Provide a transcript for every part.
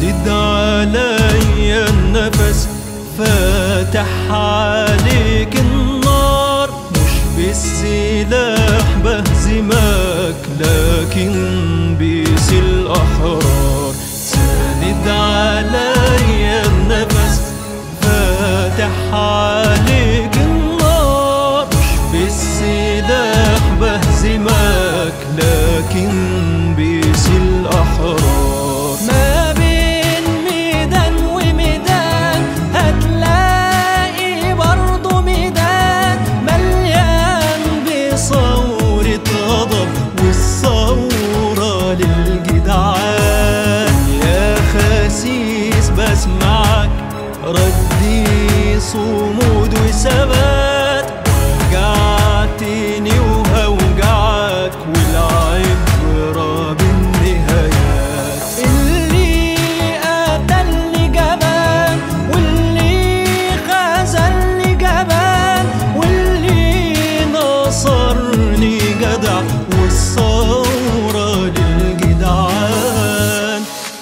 ساند عليا النفس، فاتح عليك النار، مش بالسلاح بهزمك لكن بيس الأحرار. ساند عليا النفس، فاتح عليك النار، مش بالسلاح بهزمك لكن بيس الأحرار. ما بين ميدان وميدان هتلاقي برضو ميدان مليان بثورة غضب والثورة للجدعان. يا خسيس بسمعك ردي صمود وثبات، وجعتني وهوجعك والعبرة بالنهايات. اللي قتلني جبان واللي خذلني جبان، واللي نصرني جدع والثورة للجدعان.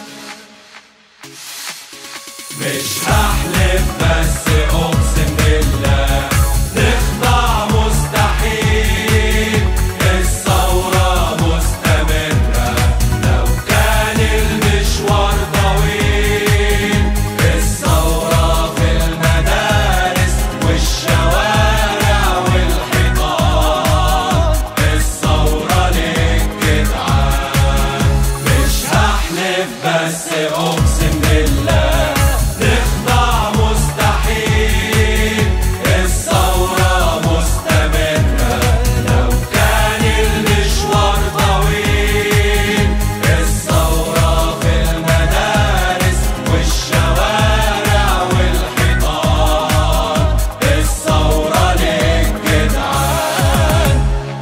مش هحلف بس اقسم بالله نخضع مستحيل، الثورة مستمرة لو كان المشوار طويل. الثورة في المدارس والشوارع والحيطان، الثورة للجدعان. مش هحلف بس اقسم بالله نخضع مستحيل، الثورة مستمرة لو كان المشوار طويل. الثورة في المدارس والشوارع والحيطان، الثورة للجدعان.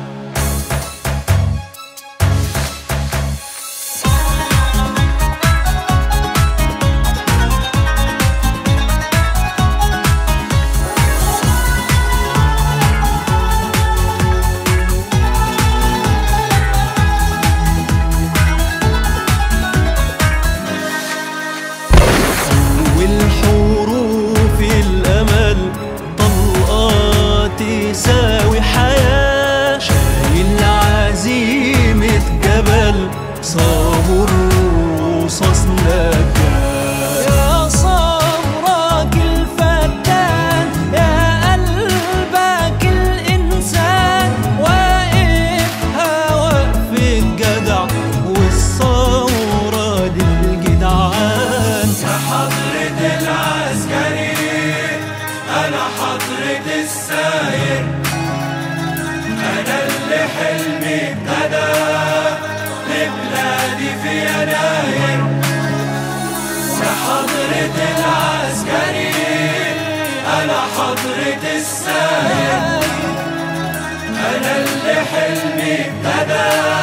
والحروف الأمل طلقات تساوي حياة، شايل عزيمة جبل صابر رصاص نجاة. يا صبرك الفتان، يا قلبك الإنسان، واقفها وقفة جدع والثورة للجدعان. يا حضرة العسكري أنا حضرة الساير، أنا اللي حلمي ابتدى لبلادي في يناير. يا حضرة العسكري أنا حضرة الساير، أنا اللي حلمي ابتدى